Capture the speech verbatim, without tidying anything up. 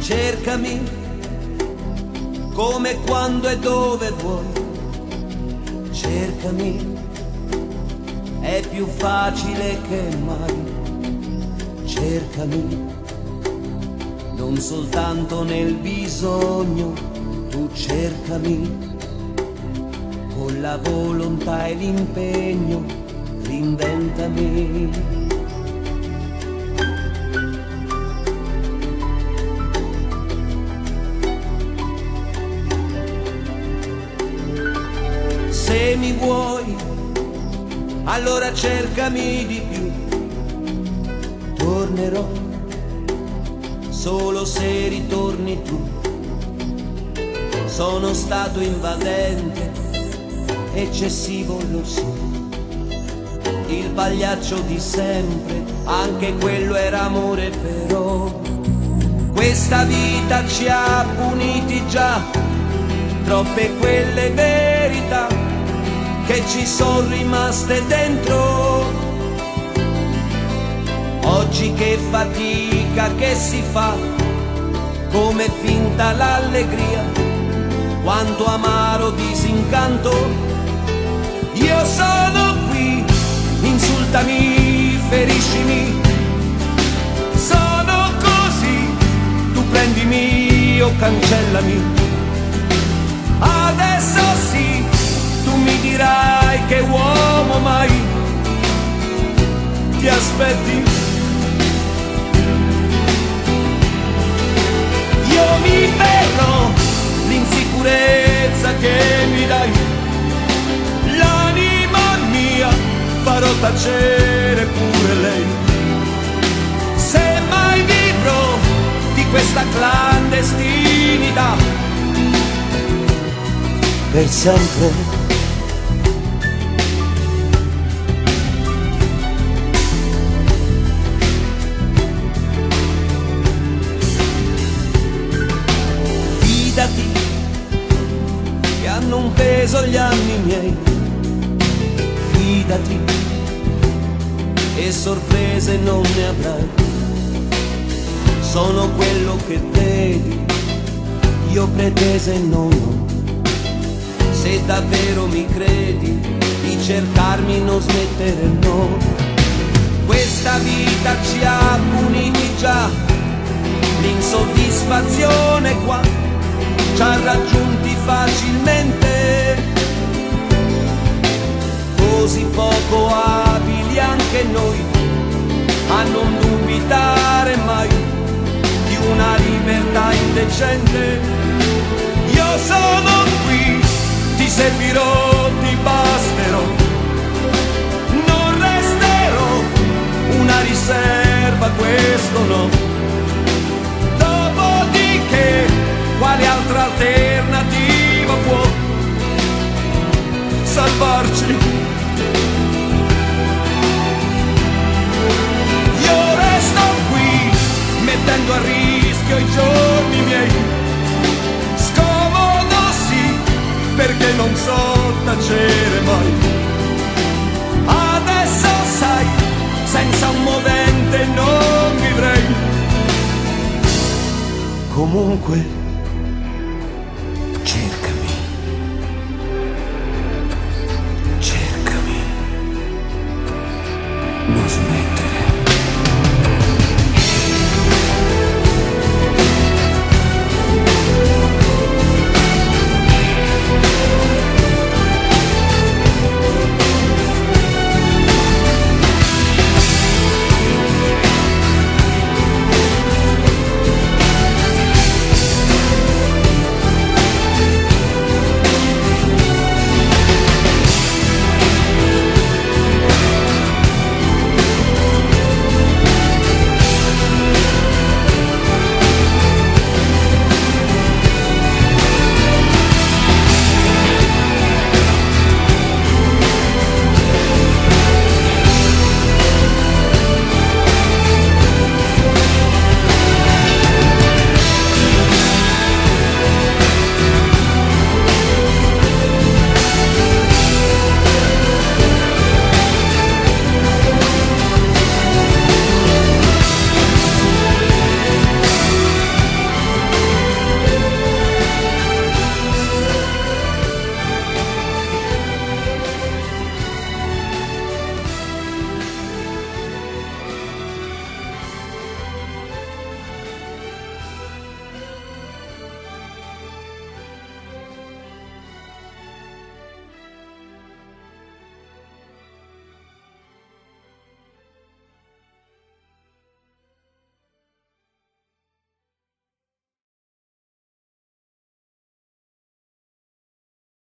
cercami come, quando e dove vuoi, cercami, è più facile che mai, cercami, non soltanto nel bisogno, tu cercami, con la volontà e l'impegno, reinventami. Se mi vuoi, allora cercami di più. Tornerò solo se ritorni tu. Sono stato invadente, eccessivo lo so. Il pagliaccio di sempre, anche quello era amore, però questa vita ci ha puniti già, troppe quelle verità che ci sono rimaste dentro. Oggi che fatica che si fa, come finta l'allegria, quanto amaro disincanto. Io sono qui, insultami, feriscimi, sono così, tu prendimi o cancellami. Adesso sì, tu mi dirai che uomo mai ti aspetti. Io mi perdo l'insicurezza che mi dai, l'anima mia farò tacere pure lei. Se mai vivrò di questa clandestinità per sempre, fidati che hanno un peso gli anni miei, fidati e sorprese non ne avrai. Sono quello che vedi, io pretese non ho. Se davvero mi credi, di cercarmi non smettere, no. Questa vita ci ha puniti già, l'insoddisfazione qua ci ha raggiunti facilmente, così poco abili anche noi a non dubitare mai di una libertà indecente. Io sono qui, ti servirò, ti basterò, non resterò una riserva, questo no. Dopodiché, quale altra alternativa può salvarci? Io resto qui, mettendo a rischio i giorni miei, perché non so tacere mai. Adesso sai, senza un movente non vivrei. Comunque